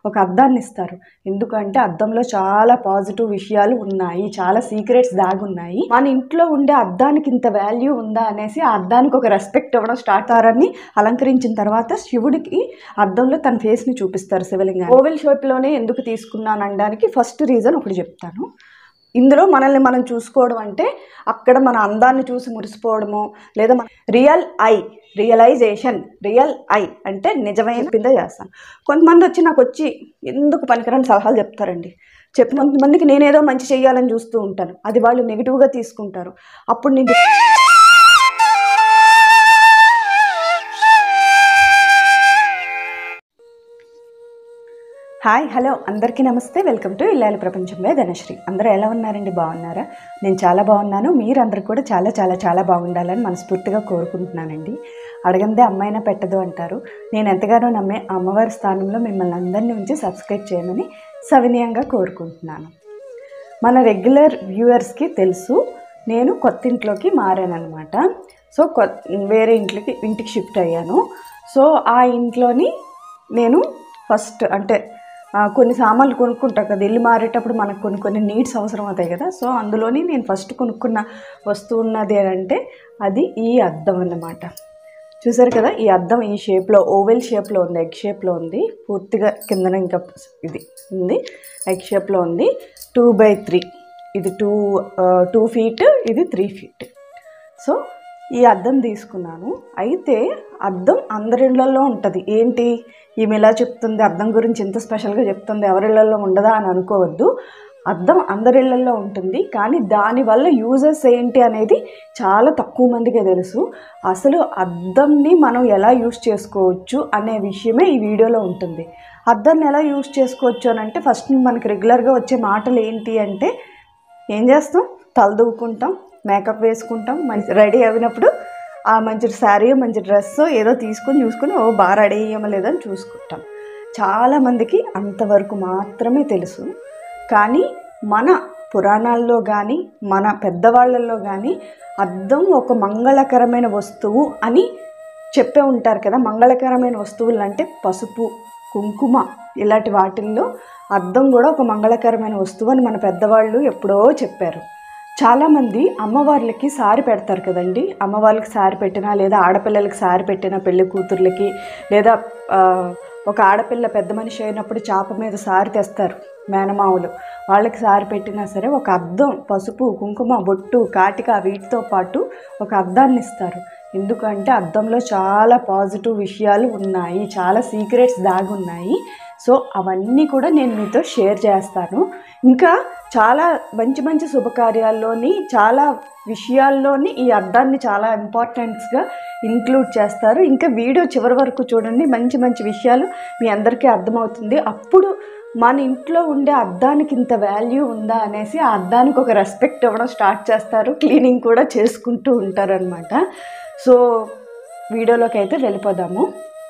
ఒక అద్దాన్ని ఇస్తారు. ఎందుకంటే అద్దంలో చాలా పాజిటివ్ విషయాలు ఉన్నాయి, చాలా సీక్రెట్స్ దాగున్నాయి. మన ఇంట్లో ఉండే అద్దానికి ఇంత వాల్యూ ఉందా అనేసి ఆ అద్దానికి ఒక రెస్పెక్ట్ ఇవ్వడం స్టార్ట్ అయ్యారని అలంకరించిన తర్వాత శివుడికి అద్దంలో తన ఫేస్ని చూపిస్తారు శివలింగాన్ని. ఓవెల్ షేప్లోనే ఎందుకు తీసుకున్నాను అనడానికి ఫస్ట్ రీజన్ ఒకటి చెప్తాను. ఇందులో మనల్ని మనం చూసుకోవడం అంటే అక్కడ మన అందాన్ని చూసి మురిసిపోవడము, లేదా మన రియల్ ఐ అంటే నిజమైన పింద చేస్తాను. కొంతమంది వచ్చి ఎందుకు పనికిరాని సలహాలు చెప్తారండి. కొంతమందికి నేనేదో మంచి చేయాలని చూస్తూ ఉంటాను, అది వాళ్ళు నెగిటివ్గా తీసుకుంటారు. అప్పుడు నేను హాయ్ హలో అందరికీ నమస్తే, వెల్కమ్ టు ఇల్లాలి ప్రపంచం బై ధనశ్రీ. అందరూ ఎలా ఉన్నారండి? బాగున్నారా? నేను చాలా బాగున్నాను. మీరందరూ కూడా చాలా చాలా చాలా బాగుండాలని మనస్ఫూర్తిగా కోరుకుంటున్నానండి. అడగందే అమ్మాయినా పెట్టదు అంటారు. నేను ఎంతగానో నమ్మే అమ్మవారి స్థానంలో మిమ్మల్ని అందరినీ ఉంచి సబ్స్క్రైబ్ చేయమని సవినయంగా కోరుకుంటున్నాను. మన రెగ్యులర్ వ్యూవర్స్కి తెలుసు, నేను కొత్త ఇంట్లోకి మారానమాట. సో వేరే ఇంటికి షిఫ్ట్ అయ్యాను. సో ఆ ఇంట్లోని నేను ఫస్ట్ అంటే కొన్ని సామాన్లు కొనుక్కుంటాం కదా, ఇల్లు మారేటప్పుడు మనకు కొన్ని నీడ్స్ అవసరం అవుతాయి కదా. సో అందులోని నేను ఫస్ట్ కొనుక్కున్న వస్తువు ఉన్నది అంటే అది ఈ అద్దం అన్నమాట. చూసారు కదా, ఈ అద్దం ఈ షేప్లో ఓవెల్ షేప్లో ఉంది, ఎగ్ షేప్లో ఉంది. పూర్తిగా కిందన ఇంకా ఇది ఉంది, ఎగ్ షేప్లో ఉంది. 2x3, ఇది 2 feet, ఇది 3 feet. సో ఈ అద్దం తీసుకున్నాను. అయితే అద్దం అందరిళ్ళల్లో ఉంటుంది. ఏంటి ఈమె ఇలా చెప్తుంది, అద్దం గురించి ఇంత స్పెషల్గా చెప్తుంది, ఎవరిళ్ళల్లో ఉండదా అని అనుకోవద్దు. అద్దం అందరిళ్ళల్లో ఉంటుంది, కానీ దానివల్ల యూజెస్ ఏంటి అనేది చాలా తక్కువ మందికే తెలుసు. అసలు అద్దంని మనం ఎలా యూజ్ చేసుకోవచ్చు అనే విషయమే ఈ వీడియోలో ఉంటుంది. అద్దాన్ని ఎలా యూజ్ చేసుకోవచ్చు అని అంటే ఫస్ట్ మనకి రెగ్యులర్గా వచ్చే మాటలు ఏంటి అంటే, ఏం చేస్తాం, తలదూకుంటాం, మేకప్ వేసుకుంటాం, మంచి రెడీ అయినప్పుడు ఆ మంచి శారీ మంచి డ్రెస్ ఏదో చూసుకొని బాగా రెడీ అయ్యామో లేదని చూసుకుంటాం. చాలామందికి అంతవరకు మాత్రమే తెలుసు. కానీ మన పురాణాల్లో కానీ మన పెద్దవాళ్ళల్లో కానీ అద్దం ఒక మంగళకరమైన వస్తువు అని చెప్పే ఉంటారు కదా. మంగళకరమైన వస్తువులు అంటే పసుపు, కుంకుమ ఇలాంటి వాటిల్లో అద్దం కూడా ఒక మంగళకరమైన వస్తువు అని మన పెద్దవాళ్ళు ఎప్పుడో చెప్పారు. చాలామంది అమ్మవార్లకి సారి పెడతారు కదండి. అమ్మవార్లకి సారి పెట్టినా, లేదా ఆడపిల్లలకి సారి పెట్టినా, పెళ్లి కూతుర్లకి, లేదా ఒక ఆడపిల్ల పెద్ద మనిషి అయినప్పుడు చాప మీద సారి తెస్తారు మేనమావులు, వాళ్ళకి సారి పెట్టినా సరే ఒక అద్దం, పసుపు, కుంకుమ, బొట్టు, కాటిక వీటితో పాటు ఒక అద్దాన్ని ఇస్తారు. ఎందుకంటే అద్దంలో చాలా పాజిటివ్ విషయాలు ఉన్నాయి, చాలా సీక్రెట్స్ దాగున్నాయి. సో అవన్నీ కూడా నేను మీతో షేర్ చేస్తాను. ఇంకా చాలా మంచి మంచి శుభకార్యాల్లోని చాలా విషయాల్లోని ఈ అద్దాన్ని చాలా ఇంపార్టెంట్స్గా ఇంక్లూడ్ చేస్తారు. ఇంకా వీడియో చివరి వరకు చూడండి, మంచి మంచి విషయాలు మీ అందరికీ అర్థమవుతుంది. అప్పుడు మన ఇంట్లో ఉండే అద్దానికి ఇంత వాల్యూ ఉందా అనేసి ఆ అద్దానికి ఒక రెస్పెక్ట్ ఇవ్వడం స్టార్ట్ చేస్తారు, క్లీనింగ్ కూడా చేసుకుంటూ ఉంటారనమాట. సో వీడియోలోకి అయితే వెళ్ళిపోదాము.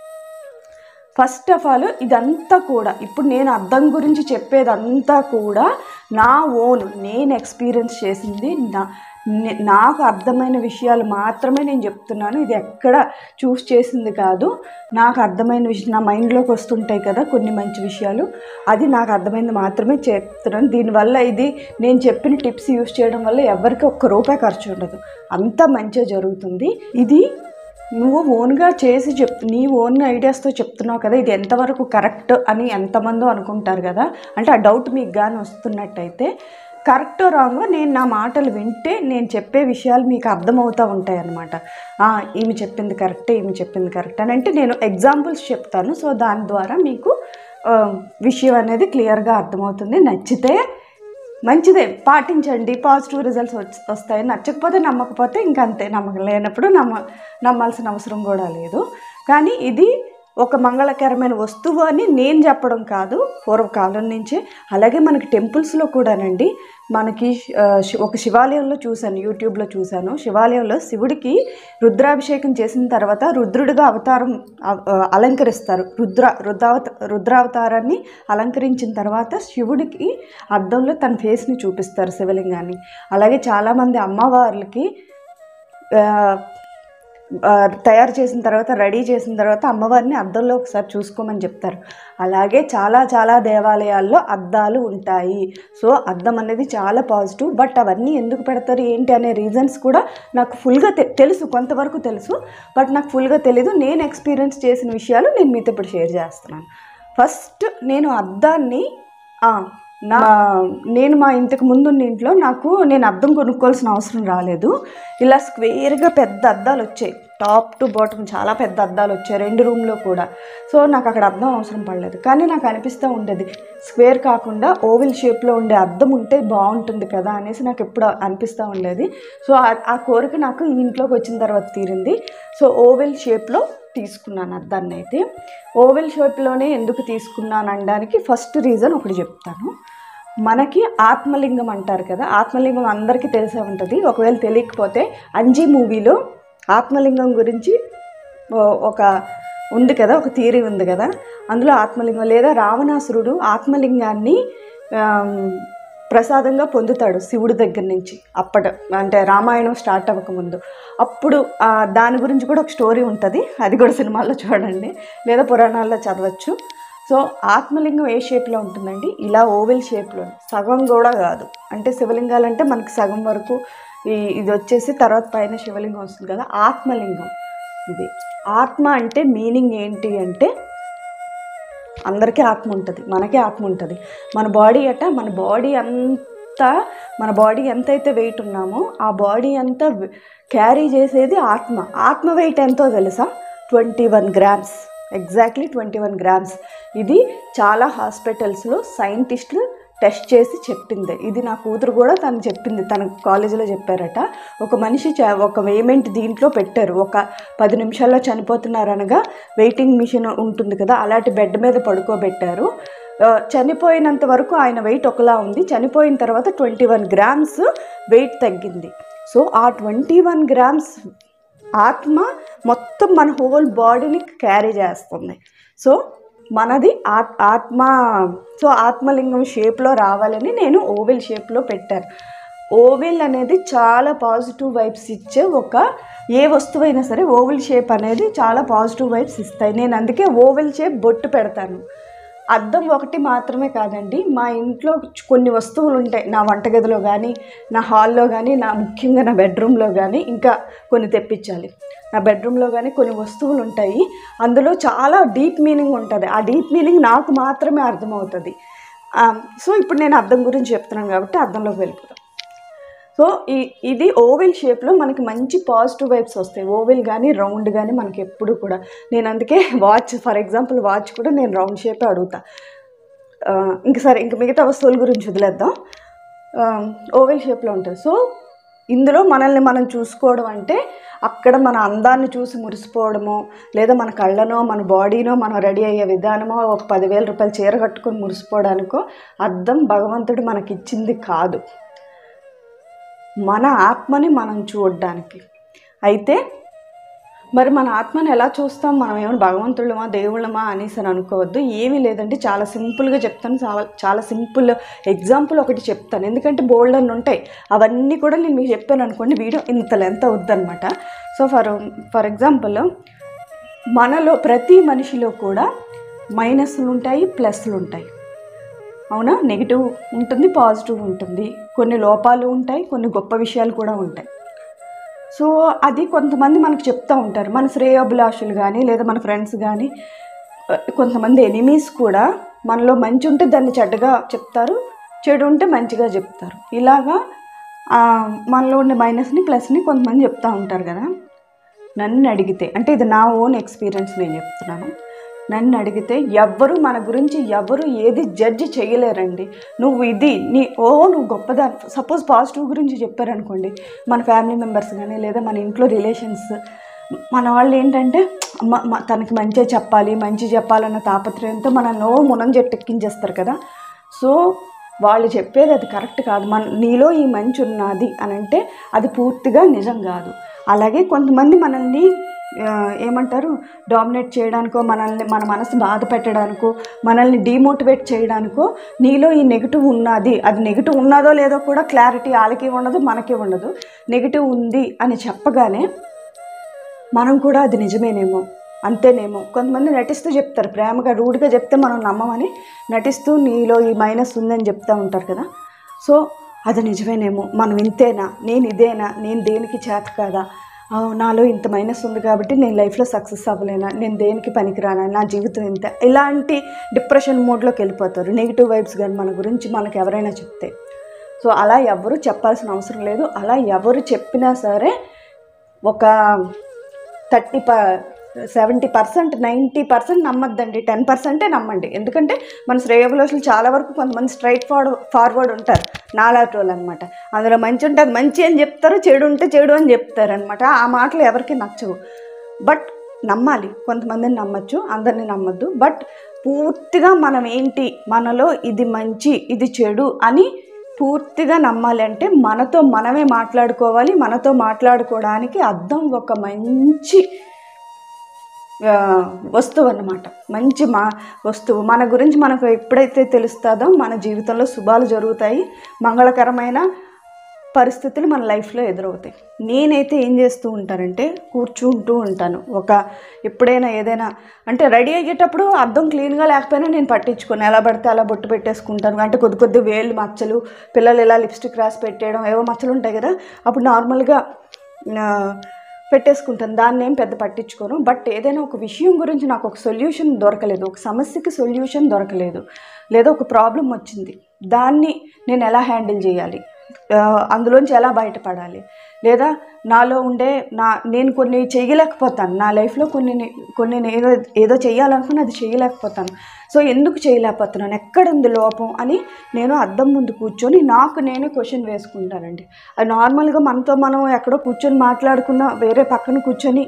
ఫస్ట్ ఆఫ్ ఆల్ ఇదంతా కూడా ఇప్పుడు నేను అద్దం గురించి చెప్పేదంతా కూడా నా ఓన్, నేను ఎక్స్పీరియన్స్ చేసింది, నాకు అర్థమైన విషయాలు మాత్రమే నేను చెప్తున్నాను. ఇది ఎక్కడ చూస్ చేసింది కాదు. నాకు అర్థమైన విషయం నా మైండ్లోకి వస్తుంటాయి కదా కొన్ని మంచి విషయాలు, అది నాకు అర్థమైంది మాత్రమే చెప్తున్నాను. దీనివల్ల ఇది నేను చెప్పిన టిప్స్ యూజ్ చేయడం వల్ల ఎవరికి ₹1 ఖర్చు ఉండదు, అంతా మంచిగా జరుగుతుంది. ఇది నువ్వు ఓన్గా చేసి నీ ఓన్ ఐడియాస్తో చెప్తున్నావు కదా, ఇది ఎంతవరకు కరెక్ట్ అని ఎంతమందో అనుకుంటారు కదా. అంటే ఆ డౌట్ మీకు కానీ వస్తున్నట్టయితే కరెక్టో రాంగో నేను నా మాటలు వింటే నేను చెప్పే విషయాలు మీకు అర్థమవుతూ ఉంటాయి అన్నమాట. ఈమె చెప్పింది కరెక్టే, ఈమె చెప్పింది కరెక్ట్ అని అంటే నేను ఎగ్జాంపుల్స్ చెప్తాను. సో దాని ద్వారా మీకు విషయం అనేది క్లియర్గా అర్థమవుతుంది. నచ్చితే మంచిదే, పాటించండి, పాజిటివ్ రిజల్ట్స్ వస్తాయి. నచ్చకపోతే నమ్మకపోతే ఇంకంతే, నమ్మకం లేనప్పుడు నమ్మాల్సిన అవసరం కూడా లేదు. కానీ ఇది ఒక మంగళకరమైన వస్తువు అని నేను చెప్పడం కాదు, పూర్వకాలం నుంచే. అలాగే మనకి టెంపుల్స్లో కూడానండి, మనకి ఒక శివాలయంలో చూశాను, యూట్యూబ్లో చూశాను. శివాలయంలో శివుడికి రుద్రాభిషేకం చేసిన తర్వాత రుద్రుడిగా అవతారం అలంకరిస్తారు. రుద్రావతారాన్ని అలంకరించిన తర్వాత శివుడికి అద్దంలో తన ఫేస్ని చూపిస్తారు, శివలింగాన్ని. అలాగే చాలామంది అమ్మవార్లకి తయారు చేసిన తర్వాత, రెడీ చేసిన తర్వాత అమ్మవారిని అద్దంలో ఒకసారి చూసుకోమని చెప్తారు. అలాగే చాలా చాలా దేవాలయాల్లో అద్దాలు ఉంటాయి. సో అద్దం అనేది చాలా పాజిటివ్. బట్ అవన్నీ ఎందుకు పెడతారు ఏంటి అనే రీజన్స్ కూడా నాకు ఫుల్గా తెలుసు, కొంతవరకు తెలుసు. బట్ నాకు ఫుల్గా తెలీదు. నేను ఎక్స్పీరియన్స్ చేసిన విషయాలు నేను మీతో ఇప్పుడు షేర్ చేస్తున్నాను. ఫస్ట్ నేను అద్దాన్ని నేను మా ఇంతకు ముందున్న ఇంట్లో నేను అద్దం కొనుక్కోవాల్సిన అవసరం రాలేదు. ఇలా స్క్వేర్గా పెద్ద అద్దాలు వచ్చాయి, టాప్ టు బాటమ్ చాలా పెద్ద అద్దాలు వచ్చాయి 2 రూమ్లో కూడా. సో నాకు అక్కడ అద్దం అవసరం పడలేదు. కానీ నాకు అనిపిస్తూ ఉండేది స్క్వేర్ కాకుండా ఓవెల్ షేప్లో ఉండే అద్దం ఉంటే బాగుంటుంది కదా అనేసి నాకు ఎప్పుడు అనిపిస్తూ ఉండేది. సో ఆ కోరిక నాకు ఈ ఇంట్లోకి వచ్చిన తర్వాత తీరింది. సో ఓవెల్ షేప్లో తీసుకున్నాను అద్దాన్ని. అయితే ఓవెల్ షేప్లోనే ఎందుకు తీసుకున్నాను అనడానికి ఫస్ట్ రీజన్ ఒకటి చెప్తాను. మనకి ఆత్మలింగం అంటారు కదా, ఆత్మలింగం అందరికీ తెలిసే ఉంటుంది. ఒకవేళ తెలియకపోతే అంజీ మూవీలో ఆత్మలింగం గురించి ఒక ఉంది కదా, ఒక థియరీ ఉంది కదా. అందులో ఆత్మలింగం లేదా రావణాసురుడు ఆత్మలింగాన్ని ప్రసాదంగా పొందుతాడు శివుడి దగ్గర నుంచి. అంటే రామాయణం స్టార్ట్ అవ్వకముందు. అప్పుడు దాని గురించి కూడా ఒక స్టోరీ ఉంటుంది, అది కూడా సినిమాల్లో చూడండి లేదా పురాణాల్లో చదవచ్చు. సో ఆత్మలింగం ఏ షేప్లో ఉంటుందండి? ఇలా ఓవెల్ షేప్లో, సగం కూడా కాదు. అంటే శివలింగాలంటే మనకి సగం వరకు ఇది వచ్చేసి తర్వాత పైన శివలింగం వస్తుంది కదా, ఆత్మలింగం ఇది. ఆత్మ అంటే మీనింగ్ ఏంటి అంటే అందరికీ ఆత్మ ఉంటుంది, మనకే ఆత్మ ఉంటుంది. మన బాడీ ఎంతైతే వెయిట్ ఉన్నామో ఆ బాడీ అంతా క్యారీ చేసేది ఆత్మ. ఆత్మ వెయిట్ ఎంతో తెలుసా? 21 గ్రామ్స్, ఎగ్జాక్ట్లీ 21 గ్రామ్స్. ఇది చాలా హాస్పిటల్స్లో సైంటిస్టులు టెస్ట్ చేసి చెప్పింది. ఇది నా కూతురు కూడా తను చెప్పింది, తన కాలేజీలో చెప్పారట. ఒక మనిషి ఒక వేమెంట్ దీంట్లో పెట్టారు, ఒక 10 నిమిషాల్లో చనిపోతున్నారనగా వెయిటింగ్ మిషన్ ఉంటుంది కదా, అలాంటి బెడ్ మీద పడుకోబెట్టారు. చనిపోయినంత వరకు ఆయన వెయిట్ ఒకలా ఉంది, చనిపోయిన తర్వాత 21 గ్రామ్స్ వెయిట్ తగ్గింది. సో ఆ 21 గ్రామ్స్ ఆత్మ మొత్తం మన హోల్ బాడీని క్యారీ చేస్తుంది. సో మనది ఆత్మ. సో ఆత్మలింగం షేప్లో రావాలని నేను ఓవెల్ షేప్లో పెట్టాను. ఓవెల్ అనేది చాలా పాజిటివ్ వైబ్స్ ఇచ్చే ఏ వస్తువైనా సరే ఓవెల్ షేప్ అనేది చాలా పాజిటివ్ వైబ్స్ ఇస్తాయి. నేను అందుకే ఓవెల్ షేప్ బొట్టు పెడతాను. అద్దం ఒకటి మాత్రమే కాదండి, మా ఇంట్లో కొన్ని వస్తువులు ఉంటాయి. నా వంటగదిలో కానీ, నా హాల్లో కానీ, ముఖ్యంగా నా బెడ్రూమ్లో కానీ, ఇంకా కొన్ని తెప్పించాలి. నా బెడ్రూమ్లో కానీ కొన్ని వస్తువులు ఉంటాయి, అందులో చాలా డీప్ మీనింగ్ ఉంటుంది. ఆ డీప్ మీనింగ్ నాకు మాత్రమే అర్థమవుతుంది. సో ఇప్పుడు నేను అద్దం గురించి చెప్తున్నాను కాబట్టి అద్దంలోకి వెళ్ళిపోతాం. సో ఇది ఓవెల్ షేప్లో మనకి మంచి పాజిటివ్ వైబ్స్ వస్తాయి. ఓవెల్ కానీ రౌండ్ కానీ మనకి ఎప్పుడు కూడా. నేను అందుకే ఫర్ ఎగ్జాంపుల్ వాచ్ కూడా నేను రౌండ్ షేపే అడుగుతా. ఇంక మిగతా వస్తువుల గురించి వదిలేద్దాం. ఓవెల్ షేప్లో ఉంటుంది. సో ఇందులో మనల్ని మనం చూసుకోవడం అంటే అక్కడ మన అందాన్ని చూసి మురిసిపోవడమో, లేదా మన కళ్ళనో, మన బాడీనో, మనం రెడీ అయ్యే విధానమో, ఒక 10,000 రూపాయలు చీర కట్టుకొని మురిసిపోవడానికో అద్దం భగవంతుడు మనకిచ్చింది కాదు, మన ఆత్మని మనం చూడడానికి. అయితే మరి మన ఆత్మని ఎలా చూస్తాం? మనం ఏమైనా భగవంతుళ్ళమా దేవుళ్ళమా అనేసి అనుకోవద్దు. ఏమీ లేదంటే చాలా సింపుల్గా చెప్తాను. చాలా సింపుల్ ఎగ్జాంపుల్ ఒకటి చెప్తాను, ఎందుకంటే బోల్డ్ అని ఉంటాయి. అవన్నీ కూడా నేను మీకు చెప్పాను అనుకోండి, వీడియో ఇంత లెంత్ అవుద్దనమాట. సో ఫర్ ఎగ్జాంపుల్ మనలో ప్రతి మనిషిలో కూడా మైనస్లు ఉంటాయి, ప్లస్లు ఉంటాయి. అవునా? నెగిటివ్ ఉంటుంది, పాజిటివ్ ఉంటుంది, కొన్ని లోపాలు ఉంటాయి, కొన్ని గొప్ప విషయాలు కూడా ఉంటాయి. సో అది కొంతమంది మనకు చెప్తూ ఉంటారు, మన శ్రేయోభిలాషులు కానీ లేదా మన ఫ్రెండ్స్ కానీ, కొంతమంది ఎనిమీస్ కూడా మనలో మంచి ఉంటే దాన్ని చెడ్డగా చెప్తారు, చెడు ఉంటే మంచిగా చెప్తారు. ఇలాగా మనలో ఉండే మైనస్ని ప్లస్ని కొంతమంది చెప్తూ ఉంటారు కదా. నన్ను అడిగితే, అంటే ఇది నా ఓన్ ఎక్స్పీరియన్స్ నేను చెప్తున్నాను, నన్ను అడిగితే మన గురించి ఎవరు ఏది జడ్జి చేయలేరండి. నువ్వు నువ్వు గొప్పదా. సపోజ్ పాజిటివ్ గురించి చెప్పారనుకోండి, మన ఫ్యామిలీ మెంబర్స్ కానీ లేదా మన ఇంట్లో రిలేషన్స్, మన వాళ్ళు ఏంటంటే తనకి మంచి చెప్పాలన్న తాపత్రయంతో మనల్ని మునం చెట్టెక్కించేస్తారు కదా. సో వాళ్ళు చెప్పేది అది కరెక్ట్ కాదు. నీలో ఈ మంచి ఉన్నది అని అంటే అది పూర్తిగా నిజం కాదు. అలాగే కొంతమంది మనల్ని ఏమంటారు, డామినేట్ చేయడానికో, మన మనసు బాధ పెట్టడానికో, మనల్ని డిమోటివేట్ చేయడానికో నీలో ఈ నెగిటివ్ ఉన్నది, అది నెగిటివ్ ఉన్నదో లేదో కూడా క్లారిటీ వాళ్ళకి ఉండదు, మనకి ఉండదు. నెగిటివ్ ఉంది అని చెప్పగానే మనం కూడా అది నిజమేనేమో, అంతేనేమో. కొంతమంది నటిస్తూ చెప్తారు, ప్రేమగా రూడ్గా చెప్తే మనం నమ్మమని నటిస్తూ నీలో ఈ మైనస్ ఉందని చెప్తూ ఉంటారు కదా. సో అది నిజమేనేమో, మనం ఇంతేనా, నేను ఇదేనా, నేను దేనికి చేత కాదా, నాలో ఇంత మైనస్ ఉంది కాబట్టి నేను లైఫ్లో సక్సెస్ అవ్వలేనా, నేను దేనికి పనికిరానా, నా జీవితం ఇంత, ఇలాంటి డిప్రెషన్ మోడ్లోకి వెళ్ళిపోతారు. నెగిటివ్ వైబ్స్ కానీ మన గురించి మనకు ఎవరైనా చెప్తే. సో అలా ఎవరు చెప్పాల్సిన అవసరం లేదు. అలా ఎవరు చెప్పినా సరే ఒక 70%, 90% నమ్మద్దండి, 10% నమ్మండి. ఎందుకంటే మన శ్రేయోభిలాషులు చాలా వరకు కొంతమంది స్ట్రైట్ ఫార్వర్డ్ ఉంటారు, నాలాంటి వాళ్ళు అనమాట. అందులో మంచి ఉంటే అది మంచి అని చెప్తారు, చెడు ఉంటే చెడు అని చెప్తారు అనమాట. ఆ మాటలు ఎవరికి నచ్చవు. బట్ నమ్మాలి, కొంతమందిని నమ్మచ్చు, అందరినీ నమ్మద్దు. బట్ పూర్తిగా మనం ఏంటి, మనలో ఇది మంచి ఇది చెడు అని పూర్తిగా నమ్మాలి అంటే మనతో మనమే మాట్లాడుకోవాలి. మనతో మాట్లాడుకోవడానికి అద్దం ఒక మంచి వస్తువు అన్నమాట, మంచి వస్తువు. మన గురించి మనకు ఎప్పుడైతే తెలుస్తుందో మన జీవితంలో శుభాలు జరుగుతాయి, మంగళకరమైన పరిస్థితులు మన లైఫ్లో ఎదురవుతాయి. నేనైతే ఏం చేస్తూ ఉంటానంటే కూర్చుంటూ ఉంటాను. ఎప్పుడైనా ఏదైనా అంటే రెడీ అయ్యేటప్పుడు అద్దం క్లీన్గా లేకపోయినా నేను పట్టించుకోను, ఎలా పడితే అలా బొట్టు పెట్టేసుకుంటాను. అంటే కొద్ది వేళ్ళు మచ్చలు, పిల్లలు ఇలా లిప్స్టిక్ రాసి పెట్టేయడం, ఏవో మచ్చలు ఉంటాయి కదా, అప్పుడు నార్మల్గా పెట్టేసుకుంటాను, దాన్ని ఏం పెద్ద పట్టించుకోను. బట్ ఏదైనా ఒక విషయం గురించి నాకు ఒక సొల్యూషన్ దొరకలేదు, ఒక సమస్యకి సొల్యూషన్ దొరకలేదు, లేదా ఒక ప్రాబ్లం వచ్చింది, దాన్ని నేను ఎలా హ్యాండిల్ చేయాలి, అందులోంచి ఎలా బయటపడాలి, లేదా నాలో ఉండే నేను కొన్ని చేయలేకపోతాను, నా లైఫ్లో కొన్ని ఏదో చేయాలనుకుని అది చేయలేకపోతాను. సో ఎందుకు చేయలేకపోతున్నాను, ఎక్కడుంది లోపం అని నేను అద్దం ముందు కూర్చొని నాకు నేనే క్వశ్చన్ వేసుకుంటానండి. అది నార్మల్గా మనతో మనం ఎక్కడో కూర్చొని మాట్లాడుకున్న వేరే పక్కన కూర్చొని.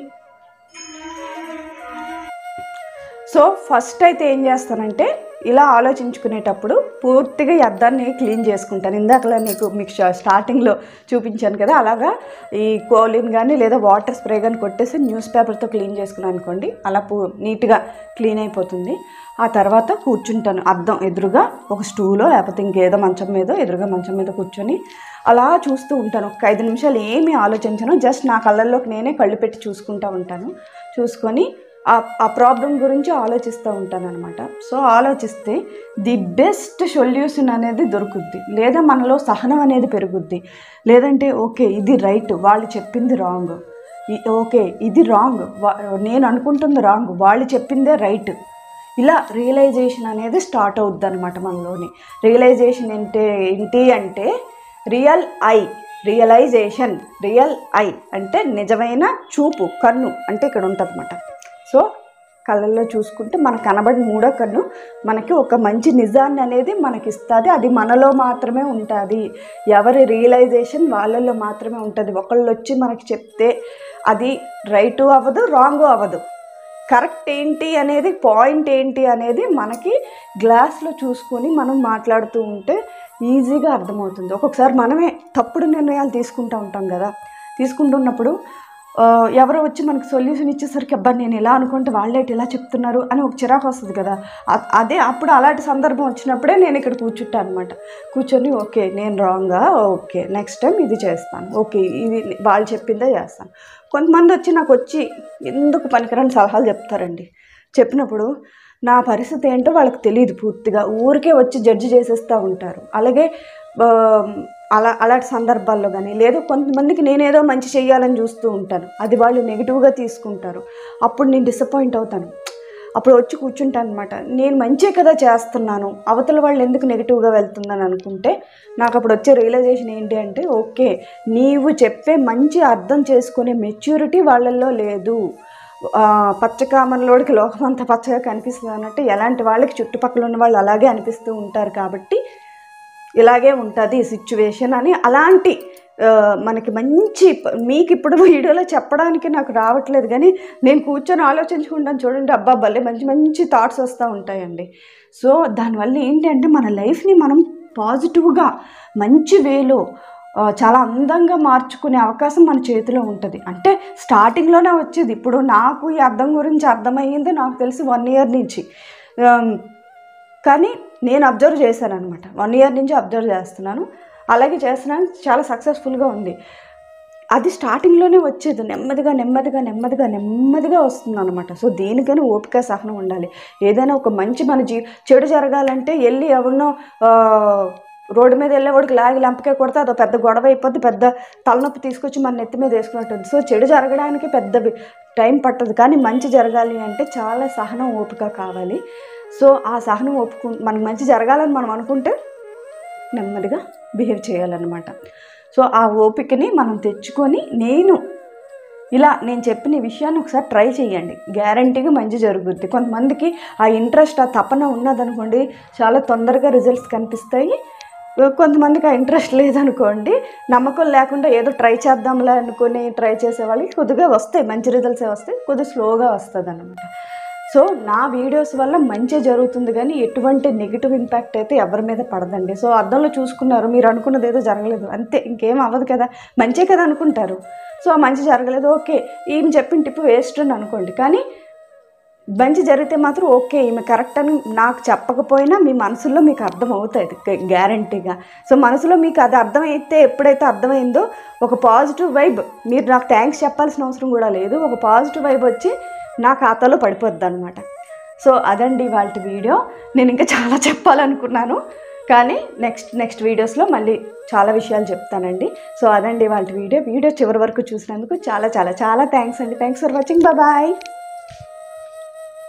సో ఫస్ట్ అయితే ఏం చేస్తానంటే ఇలా ఆలోచించుకునేటప్పుడు పూర్తిగా ఈ అద్దాన్ని క్లీన్ చేసుకుంటాను. ఇందాకలా మీకు స్టార్టింగ్లో చూపించాను కదా, అలాగా ఈ కోలిన్ కానీ లేదా వాటర్ స్ప్రే కానీ కొట్టేసి న్యూస్ పేపర్తో క్లీన్ చేసుకున్నాను అనుకోండి, అలా నీట్గా క్లీన్ అయిపోతుంది. ఆ తర్వాత కూర్చుంటాను అద్దం ఎదురుగా, ఒక స్టూలో లేకపోతే ఇంకేదో మంచం మీద, ఎదురుగా మంచం మీద కూర్చొని అలా చూస్తూ ఉంటాను. ఒక 5 నిమిషాలు ఏమీ ఆలోచించను, జస్ట్ నా కళ్ళల్లోకి నేనే కళ్ళు పెట్టి చూసుకుంటూ ఉంటాను. చూసుకొని ఆ ప్రాబ్లం గురించి ఆలోచిస్తూ ఉంటాను అనమాట. సో ఆలోచిస్తే ది బెస్ట్ సొల్యూషన్ అనేది దొరుకుద్ది, లేదా మనలో సహనం అనేది పెరుగుద్ది. లేదంటే ఓకే ఇది రైట్, వాళ్ళు చెప్పింది రాంగ్, ఓకే ఇది రాంగ్, నేను అనుకుంటుంది రాంగ్, వాళ్ళు చెప్పిందే రైట్, ఇలా రియలైజేషన్ అనేది స్టార్ట్ అవుద్ది అనమాట మనలోని. రియలైజేషన్ ఏంటి అంటే రియలైజేషన్, రియల్ ఐ అంటే నిజమైన చూపు, కన్ను అంటే ఇక్కడ ఉంటుంది అనమాట. సో కళ్ళల్లో చూసుకుంటే మనకు కనబడిన మూడో కన్ను మనకి ఒక మంచి నిజాన్ని అనేది మనకి ఇస్తుంది. అది మనలో మాత్రమే ఉంటుంది, ఎవరి రియలైజేషన్ వాళ్ళల్లో మాత్రమే ఉంటుంది. ఒకళ్ళు వచ్చి మనకి చెప్తే అది రైటు అవ్వదు, రాంగు అవ్వదు. కరెక్ట్ ఏంటి అనేది, పాయింట్ ఏంటి అనేది మనకి గ్లాస్లో చూసుకొని మనం మాట్లాడుతూ ఉంటే ఈజీగా అర్థమవుతుంది. ఒక్కొక్కసారి మనమే తప్పుడు నిర్ణయాలు తీసుకుంటూ ఉంటాం కదా, తీసుకుంటున్నప్పుడు ఎవరో వచ్చి మనకు సొల్యూషన్ ఇచ్చేసరికి అబ్బా నేను ఇలా అనుకుంటే వాళ్ళేటి ఇలా చెప్తున్నారు అని ఒక చిరాకు వస్తుంది కదా. అప్పుడు అలాంటి సందర్భం వచ్చినప్పుడే నేను ఇక్కడ కూర్చుంటాను అనమాట. కూర్చొని ఓకే నేను రాంగా, ఓకే నెక్స్ట్ టైం ఇది చేస్తాను, ఓకే ఇది వాళ్ళు చెప్పిందే చేస్తాను. కొంతమంది వచ్చి ఎందుకు పనికిరాని సలహాలు చెప్తారండి. చెప్పినప్పుడు నా పరిస్థితి ఏంటో వాళ్ళకి తెలియదు, పూర్తిగా ఊరికే వచ్చి జడ్జి చేసేస్తూ ఉంటారు. అలాగే అలాంటి సందర్భాల్లో కానీ, లేదా కొంతమందికి నేనేదో మంచి చేయాలని చూస్తూ ఉంటాను, అది వాళ్ళు నెగిటివ్గా తీసుకుంటారు. అప్పుడు నేను డిసప్పాయింట్ అవుతాను. అప్పుడు వచ్చి కూర్చుంటాను అనమాట, నేను మంచే కదా చేస్తున్నాను, అవతల వాళ్ళు ఎందుకు నెగిటివ్గా వెళ్తుందని అనుకుంటే నాకు అప్పుడు వచ్చే రియలైజేషన్ ఏంటి అంటే ఓకే నీవు చెప్పే మంచి అర్థం చేసుకునే మెచ్యూరిటీ వాళ్ళల్లో లేదు. పచ్చకామన్లోడికి లోకమంతా పచ్చగా కనిపిస్తుంది అన్నట్టు ఎలాంటి వాళ్ళకి చుట్టుపక్కల ఉన్న వాళ్ళు అలాగే అనిపిస్తూ ఉంటారు, కాబట్టి ఇలాగే ఉంటుంది ఈ సిచ్యువేషన్ అని అలాంటి మనకి మంచి మీకు ఇప్పుడు వీడియోలో చెప్పడానికి నాకు రావట్లేదు, కానీ నేను కూర్చొని ఆలోచించుకుంటాను చూడండి, అబ్బా భలే మంచి మంచి థాట్స్ వస్తూ ఉంటాయండి. సో దానివల్ల ఏంటంటే మన లైఫ్ని మనం పాజిటివ్గా మంచి వేలో చాలా అందంగా మార్చుకునే అవకాశం మన చేతిలో ఉంటుంది. అంటే స్టార్టింగ్లోనే వచ్చేది. ఇప్పుడు నాకు ఈ అర్థం గురించి అర్థమయ్యింది నాకు తెలిసి 1 ఇయర్ నుంచి, కానీ నేను అబ్జర్వ్ చేశాను అనమాట. 1 ఇయర్ నుంచి అబ్జర్వ్ చేస్తున్నాను, అలాగే చేస్తున్నాను, చాలా సక్సెస్ఫుల్గా ఉంది. అది స్టార్టింగ్లోనే వచ్చేది, నెమ్మదిగా నెమ్మదిగా నెమ్మదిగా నెమ్మదిగా వస్తుంది అనమాట. సో దేనికైనా ఓపిక సహనం ఉండాలి. ఏదైనా ఒక మంచి మన చెడు జరగాలంటే వెళ్ళి ఎవరినో రోడ్డు మీద వెళ్ళేవాడికి లాగి లంపకే కొడితే అదో పెద్ద గొడవ అయిపోద్ది, పెద్ద తలనొప్పి తీసుకొచ్చి మన నెత్తి మీద వేసుకున్నట్టుంది. సో చెడు జరగడానికి పెద్ద టైం పట్టదు, కానీ మంచి జరగాలి అంటే చాలా సహనం ఓపిక కావాలి. సో ఆ సహనం మనకు మంచి జరగాలని మనం అనుకుంటే నెమ్మదిగా బిహేవ్ చేయాలన్నమాట. సో ఆ ఓపికని మనం తెచ్చుకొని నేను చెప్పిన విషయాన్ని ఒకసారి ట్రై చేయండి, గ్యారంటీగా మంచి జరుగుద్ది. కొంతమందికి ఆ ఇంట్రెస్ట్, ఆ తపన ఉన్నదనుకోండి చాలా తొందరగా రిజల్ట్స్ కనిపిస్తాయి. కొంతమందికి ఆ ఇంట్రెస్ట్ లేదనుకోండి, నమ్మకం లేకుండా ఏదో ట్రై చేద్దాంలే అనుకుని ట్రై చేసే వాళ్ళకి కొద్దిగా వస్తాయి, మంచి రిజల్ట్సే వస్తాయి, కొద్దిగా స్లోగా వస్తుంది అన్నమాట. సో నా వీడియోస్ వల్ల మంచి జరుగుతుంది, కానీ ఎటువంటి నెగిటివ్ ఇంపాక్ట్ అయితే ఎవరి మీద పడదండి. సో అద్దంలో చూసుకున్నారు, మీరు అనుకున్నది ఏదో జరగలేదు అంతే, ఇంకేం అవ్వదు కదా, మంచే కదా అనుకుంటారు. సో ఆ మంచి జరగలేదు, ఓకే ఈమె చెప్పిన టిప్పు వేస్ట్ అని అనుకోండి. కానీ మంచి జరిగితే మాత్రం ఓకే ఈమె కరెక్ట్ అని నాకు చెప్పకపోయినా మీ మనసులో మీకు అర్థం అవుతుంది గ్యారంటీగా. సో మనసులో మీకు అది అర్థమైతే, ఎప్పుడైతే అర్థమైందో ఒక పాజిటివ్ వైబ్, మీరు నాకు థ్యాంక్స్ చెప్పాల్సిన అవసరం కూడా లేదు, ఒక పాజిటివ్ వైబ్ వచ్చి నా ఖాతాలో పడిపోద్ది అనమాట. సో అదండి వాళ్ళ వీడియో. నేను ఇంకా చాలా చెప్పాలనుకున్నాను, కానీ నెక్స్ట్ వీడియోస్లో మళ్ళీ చాలా విషయాలు చెప్తానండి. సో అదండి వాళ్ళ వీడియో చివరి వరకు చూసినందుకు చాలా చాలా చాలా థ్యాంక్స్ అండి. Thanks for watching. బాయ్.